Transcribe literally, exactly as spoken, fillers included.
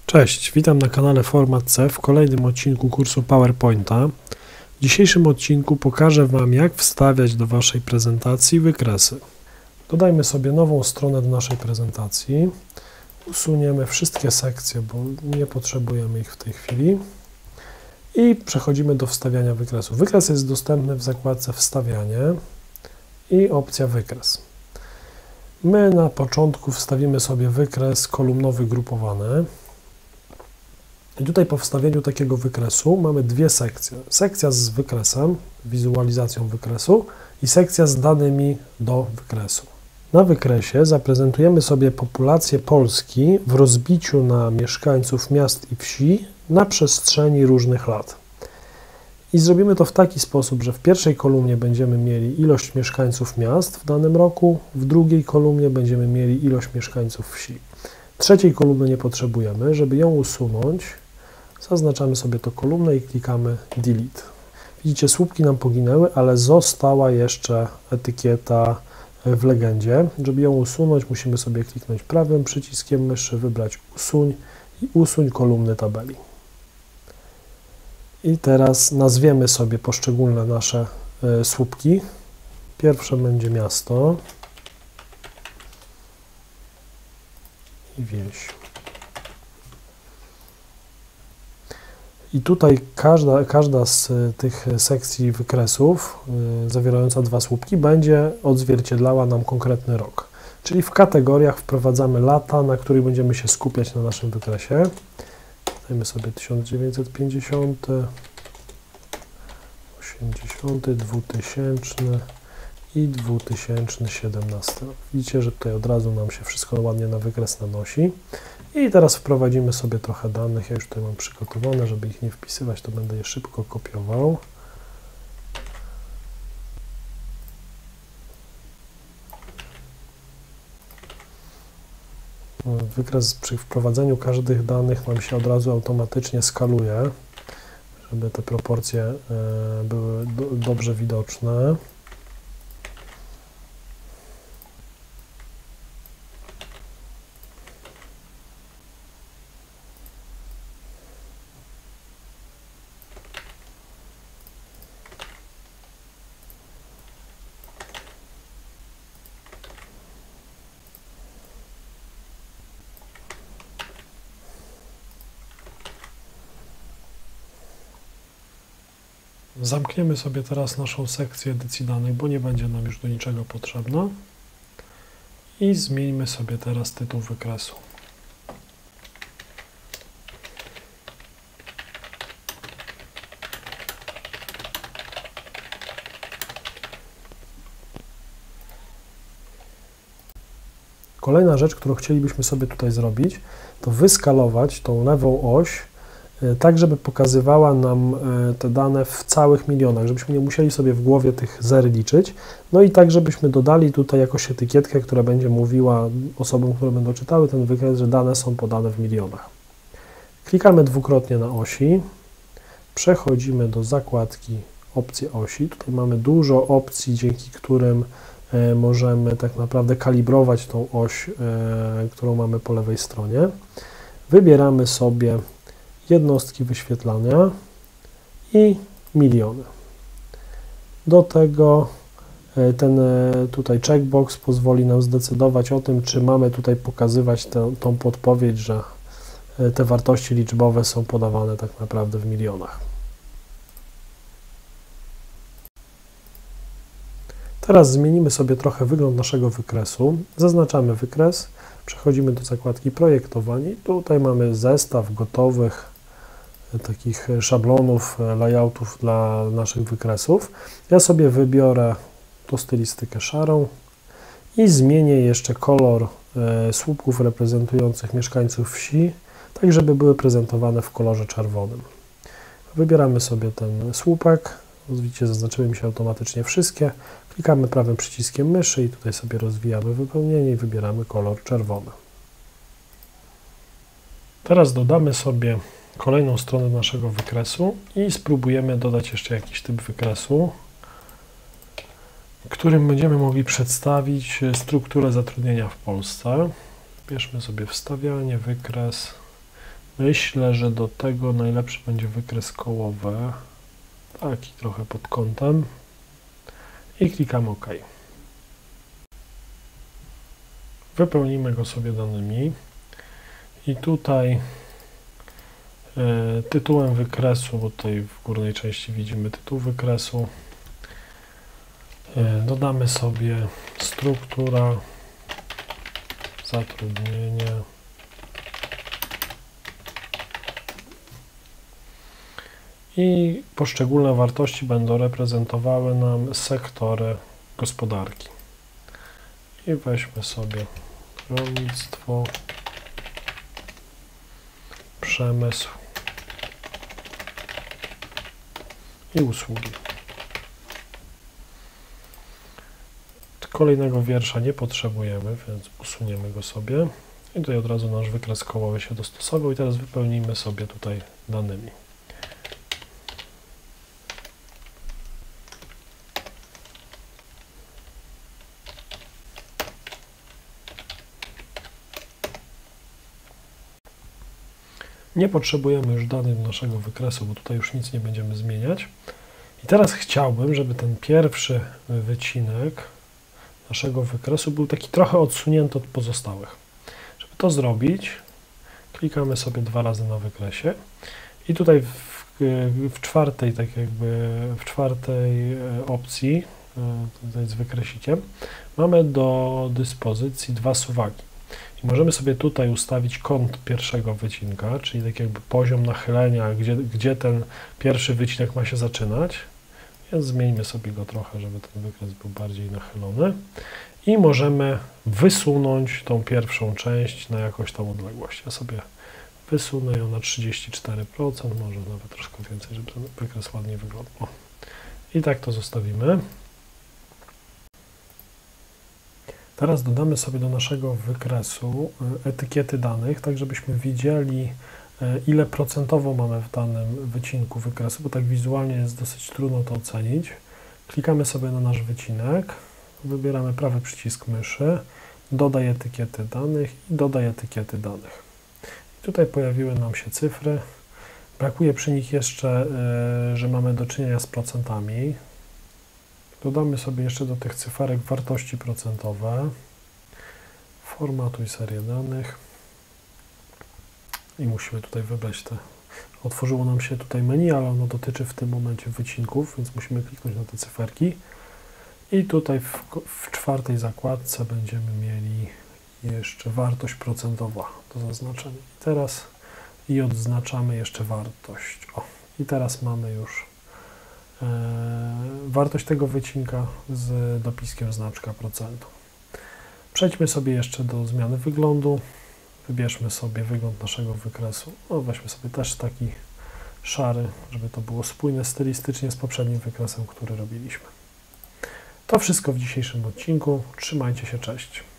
Cześć, witam na kanale Format C w kolejnym odcinku kursu PowerPointa. W dzisiejszym odcinku pokażę Wam, jak wstawiać do Waszej prezentacji wykresy. Dodajmy sobie nową stronę do naszej prezentacji. Usuniemy wszystkie sekcje, bo nie potrzebujemy ich w tej chwili. I przechodzimy do wstawiania wykresu. Wykres jest dostępny w zakładce Wstawianie i opcja Wykres. My na początku wstawimy sobie wykres kolumnowy grupowany. I tutaj po wstawieniu takiego wykresu mamy dwie sekcje. Sekcja z wykresem, wizualizacją wykresu i sekcja z danymi do wykresu. Na wykresie zaprezentujemy sobie populację Polski w rozbiciu na mieszkańców miast i wsi na przestrzeni różnych lat. I zrobimy to w taki sposób, że w pierwszej kolumnie będziemy mieli ilość mieszkańców miast w danym roku, w drugiej kolumnie będziemy mieli ilość mieszkańców wsi. Trzeciej kolumny nie potrzebujemy. Żeby ją usunąć, zaznaczamy sobie to kolumnę i klikamy Delete. Widzicie, słupki nam poginęły, ale została jeszcze etykieta w legendzie. Żeby ją usunąć, musimy sobie kliknąć prawym przyciskiem myszy, wybrać Usuń i usuń kolumny tabeli. I teraz nazwiemy sobie poszczególne nasze y, słupki. Pierwsze będzie miasto i wieś. I tutaj każda, każda z tych sekcji wykresów y, zawierająca dwa słupki będzie odzwierciedlała nam konkretny rok. Czyli w kategoriach wprowadzamy lata, na których będziemy się skupiać na naszym wykresie. Dajmy sobie tysiąc dziewięćset pięćdziesiąty, osiemdziesiąty, dwutysięczny i dwa tysiące siedemnasty. Widzicie, że tutaj od razu nam się wszystko ładnie na wykres nanosi. I teraz wprowadzimy sobie trochę danych. Ja już tutaj mam przygotowane, żeby ich nie wpisywać, to będę je szybko kopiował. Wykres przy wprowadzeniu każdych danych nam się od razu automatycznie skaluje, żeby te proporcje były dobrze widoczne. Zamkniemy sobie teraz naszą sekcję edycji danych, bo nie będzie nam już do niczego potrzebna. I zmieńmy sobie teraz tytuł wykresu. Kolejna rzecz, którą chcielibyśmy sobie tutaj zrobić, to wyskalować tą lewą oś tak, żeby pokazywała nam te dane w całych milionach, żebyśmy nie musieli sobie w głowie tych zer liczyć. No i tak, żebyśmy dodali tutaj jakąś etykietkę, która będzie mówiła osobom, które będą czytały ten wykres, że dane są podane w milionach. Klikamy dwukrotnie na osi, przechodzimy do zakładki opcje osi. Tutaj mamy dużo opcji, dzięki którym możemy tak naprawdę kalibrować tą oś, którą mamy po lewej stronie. Wybieramy sobie jednostki wyświetlania i miliony. Do tego ten tutaj checkbox pozwoli nam zdecydować o tym, czy mamy tutaj pokazywać tę, tą podpowiedź, że te wartości liczbowe są podawane tak naprawdę w milionach. Teraz zmienimy sobie trochę wygląd naszego wykresu. Zaznaczamy wykres, przechodzimy do zakładki projektowanie i tutaj mamy zestaw gotowych takich szablonów, layoutów dla naszych wykresów. Ja sobie wybiorę tą stylistykę szarą i zmienię jeszcze kolor słupków reprezentujących mieszkańców wsi, tak żeby były prezentowane w kolorze czerwonym. Wybieramy sobie ten słupek, widzicie, zaznaczyły mi się automatycznie wszystkie. Klikamy prawym przyciskiem myszy i tutaj sobie rozwijamy wypełnienie i wybieramy kolor czerwony. Teraz dodamy sobie kolejną stronę naszego wykresu i spróbujemy dodać jeszcze jakiś typ wykresu, którym będziemy mogli przedstawić strukturę zatrudnienia w Polsce. Bierzmy sobie wstawianie, wykres, Myślę, że do tego najlepszy będzie wykres kołowy, taki trochę pod kątem, i klikamy OK. Wypełnimy go sobie danymi i tutaj y, tytułem wykresu, bo tutaj w górnej części widzimy tytuł wykresu, y, dodamy sobie struktura, zatrudnienie, i poszczególne wartości będą reprezentowały nam sektory gospodarki. I weźmy sobie rolnictwo, przemysł i usługi. Kolejnego wiersza nie potrzebujemy, więc usuniemy go sobie. I tutaj od razu nasz wykres kołowy się dostosował i teraz wypełnimy sobie tutaj danymi. Nie potrzebujemy już danych do naszego wykresu, bo tutaj już nic nie będziemy zmieniać. I teraz chciałbym, żeby ten pierwszy wycinek naszego wykresu był taki trochę odsunięty od pozostałych. Żeby to zrobić, klikamy sobie dwa razy na wykresie i tutaj w, w czwartej, tak jakby w czwartej opcji, tutaj z wykresikiem, mamy do dyspozycji dwa suwaki. I możemy sobie tutaj ustawić kąt pierwszego wycinka, czyli tak jakby poziom nachylenia, gdzie, gdzie ten pierwszy wycinek ma się zaczynać. Więc zmieńmy sobie go trochę, żeby ten wykres był bardziej nachylony. I możemy wysunąć tą pierwszą część na jakąś tam odległość. Ja sobie wysunę ją na trzydzieści cztery procent, może nawet troszkę więcej, żeby ten wykres ładnie wyglądał. I tak to zostawimy. Teraz dodamy sobie do naszego wykresu etykiety danych, tak żebyśmy widzieli, ile procentowo mamy w danym wycinku wykresu, bo tak wizualnie jest dosyć trudno to ocenić. Klikamy sobie na nasz wycinek, wybieramy prawy przycisk myszy, dodaj etykiety danych i dodaj etykiety danych. I tutaj pojawiły nam się cyfry. Brakuje przy nich jeszcze, że mamy do czynienia z procentami. Dodamy sobie jeszcze do tych cyferek wartości procentowe. Formatuj serię danych. I musimy tutaj wybrać te. Otworzyło nam się tutaj menu, ale ono dotyczy w tym momencie wycinków, więc musimy kliknąć na te cyferki. I tutaj w, w czwartej zakładce będziemy mieli jeszcze wartość procentowa do zaznaczenia. I teraz i odznaczamy jeszcze wartość. O, i teraz mamy już e, wartość tego wycinka z dopiskiem znaczka procentu. Przejdźmy sobie jeszcze do zmiany wyglądu. Wybierzmy sobie wygląd naszego wykresu. No, weźmy sobie też taki szary, żeby to było spójne stylistycznie z poprzednim wykresem, który robiliśmy. To wszystko w dzisiejszym odcinku. Trzymajcie się, cześć.